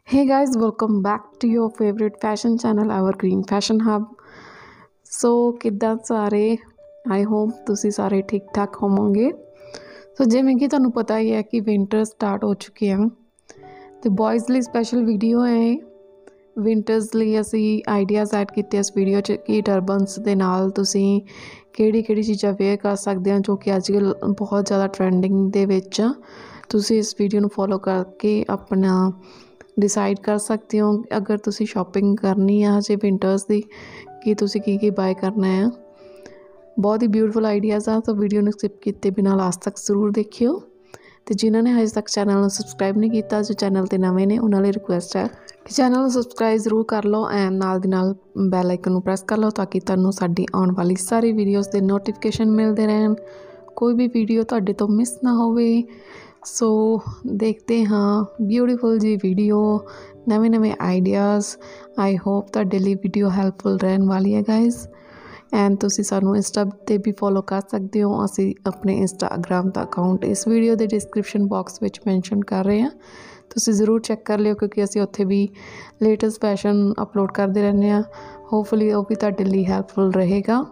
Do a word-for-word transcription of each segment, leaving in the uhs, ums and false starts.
Hey guys, welcome back to your favorite fashion channel, Our Green Fashion Hub. सो किद्दां सारे I hope तुसी सारे ठीक ठाक होवोगे। सो जिवें कि तुहानूं पता ही है कि विंटर स्टार्ट हो चुके हैं तो बॉयज़ लिए स्पैशल वीडियो है। विंटर्स लिए असी आइडियाज़ ऐड किए इस वीडियो च कि टर्बनस दे नाल तुसी किहड़ी किहड़ी चीज़ां वेयर कर सकते हो जो कि अजकल बहुत ज़्यादा ट्रेंडिंग दे विच आ। तुसी इस वीडियो नूं फॉलो करके अपना डिसाइड कर सकते हो अगर तुसी शॉपिंग करनी है हजे विंटर्स की कि तुसी की की बाय करना है। बहुत ही ब्यूटीफुल आइडियाज़ आ तो वीडियो ने स्किप किए बिना लास्ट तक जरूर देखियो। तो जिन्होंने हजे तक चैनल को सबसक्राइब नहीं किया जो चैनल ते नवे ने उन्होंने रिक्वेस्ट है कि चैनल को सबसक्राइब जरूर कर लो एंड नाल दी नाल बैल आइकन नूं प्रेस कर लो ताकि तुहानूं साडी आउण वाली सारी वीडियोज़ के नोटिफिकेशन मिलते रहन, कोई भी वीडियो तुहाडे तो मिस ना होवे। सो देखते हाँ ब्यूटीफुल जी वीडियो, नवे नवे आइडियाज़। आई होप तुहाडे लिए वीडियो हैल्पफुल रहने वाली है गाइज। एंड तुसी सानू इंस्टा ते भी फॉलो कर सकते हो। असी अपने इंस्टाग्राम का अकाउंट इस वीडियो के डिस्क्रिप्शन बॉक्स में मैंशन कर रहे हैं, तुसी ज़रूर चेक कर लियो क्योंकि असी उत्थे भी लेटेस्ट फैशन अपलोड करते रहने हैं। होपफुली वो भी तुहाडे लिए हैल्पफुल रहेगा।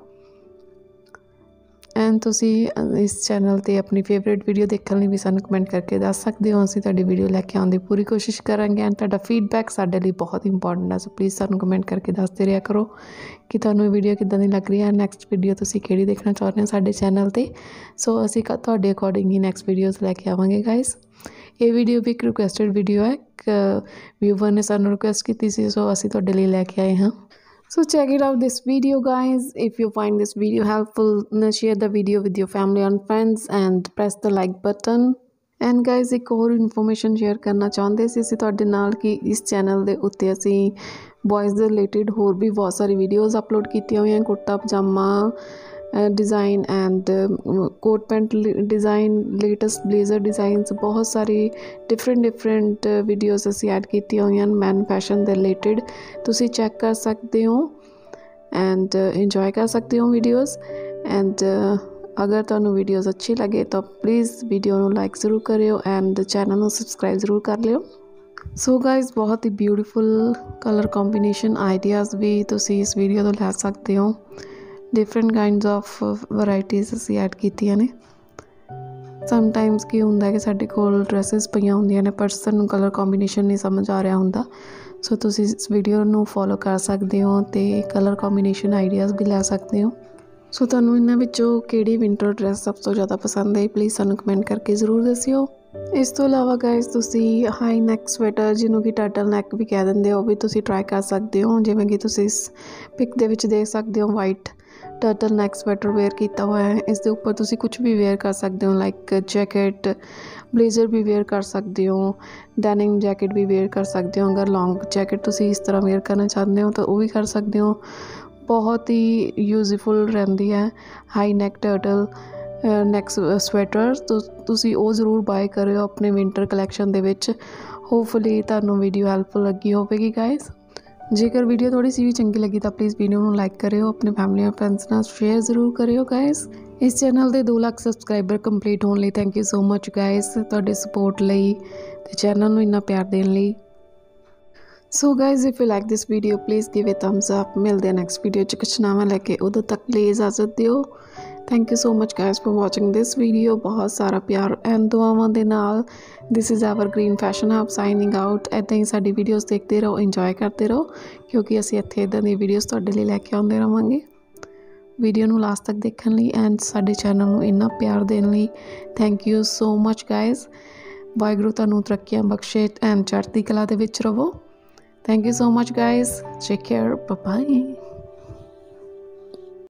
एंड तुसी इस चैनल ते अपनी फेवरेट वीडियो देखने लिए भी सानू कमेंट करके दस सकते हो। असीं तुहाडी वीडियो लैके आउण दी पूरी कोशिश करांगे एंड तुहाडा फीडबैक साडे लिए बहुत इंपॉर्टेंट है। सो प्लीज़ सानू कमेंट करके दसते रहा करो कि तुहानूं वीडियो किद्दां दी लग रही है, नैक्सट वीडियो तुसी किहड़ी देखना चाहुंदे हो साडे चैनल ते। सो असीं तुहाडे अकॉर्डिंग ही नैक्सट वीडियोज़ लैके आवांगे गाइस। ये वीडियो भी एक रिक्वेस्टेड वीडियो है, एक व्यूवर ने सानू रिक्वेस्ट की सी, सो असीं तुहाडे लिए लैके आए हाँ। So check it out this video guys. If you find this video helpful, share the video with your family and friends and press the like button. And guys एक और इन्फॉर्मेशन शेयर करना चाहते सी असीं तुहाडे नाल कि इस चैनल दे उत्ते असीं बॉयज़ दे रिलेटेड होर भी बहुत सारी वीडियोज़ अपलोड कीतियां होईयां, kurta pyjama design and coat pant design, latest blazer designs, बहुत सारी डिफरेंट डिफरेंट वीडियोज़ असी ऐड की हुई मैन फैशन के रिलेटेड। तुसी चेक कर सकते हो एंड इंजॉय कर सकते हो वीडियोज़। एंड अगर तुहानूं वीडियोज़ अच्छी लगे तो प्लीज़ वीडियो नूं लाइक ज़रूर करियो एंड चैनल नूं सबसक्राइब ज़रूर कर लियो। सो गाइज बहुत ही ब्यूटीफुल कलर कॉम्बीनेशन आइडियाज़ भी तुसी इस वीडियो तो लै सकते हो। डिफरेंट काइंड्स ऑफ वैराइटीज़ असी ऐड कीतियां ने। समटाइम्स की हुंदा कि साडे कोल ड्रैसेस पईयां हुंदियां ने पर सानूं कलर कॉम्बीनेशन नहीं समझ आ रहा हुंदा। सो तुसी इस वीडियो नूं फॉलो कर सकते हो ते कलर कॉम्बीनेशन आइडियाज़ भी लै सकते हो। सो तुहानूं इन्हां विचों किहड़ी विंटर ड्रैस सब तो ज़्यादा पसंद है प्लीज़ सानूं कमेंट करके ज़रूर दस्सियो। इस तो इलावा गाइज तुसी हाई नैक स्वेटर जिन्हों कि टर्टल नैक भी कह देंगे वो भी तुसी ट्राई कर सकते हो। जिवें कि तुसी इस पिक दे विच देख सकते हो white turtle neck sweater wear किया हुआ है। इस दे उपर तुसी कुछ भी वेयर कर सकते हो, लाइक जैकेट ब्लेजर भी वेयर कर सकते हो, डैनिम जैकेट भी वेयर कर सकते हो। अगर लॉन्ग जैकेट तुसी इस तरह वेयर करना चाहते हो तो वो भी कर सकते हो। बहुत ही यूजफुल रहती है high neck turtle neck sweater, तो तुसी वो जरूर बाय करियो अपने विंटर कलैक्शन दे विच। होपफुली तुहानूं वीडियो हैल्पफुल लगी होगी गाइस। जेकर वीडियो थोड़ी सी भी चंगी लगी तो प्लीज़ वीडियो को लाइक करियो, अपने फैमिली और फ्रेंड्स नाल शेयर जरूर करियो गाइस। इस चैनल के दो लाख सबसक्राइबर कंप्लीट होने thank you so much guys तुहाडे सपोर्ट लई ते चैनल नूं इन्ना प्यार देने लई। So guys if you like this video please give a thumbs up. मिलते हैं नैक्सट वीडियो च कुछ नवां लैके, उदों तक लिए इजाजत दिओ। Thank you so much guys for watching this video. बहुत सारा प्यार एंड दुआवां दे नाल this is our green fashion hub signing out. ऐदां ही साडी वीडियोज़ देखते रहो, इंजॉय करते रहो क्योंकि असीं इत्थे इदां दी वीडियोज़ तुहाडे लई लैके आउंदे रहांगे। वीडियो नूं लास्ट तक देखण लई एंड साडे चैनल नूं इन्ना प्यार देण लई thank you so much guys. Waheguru तुहानूं तरक्कियां बख्शे एंड चढ़दी कला दे विच रवो। Thank you so much guys. Take care. Bye bye.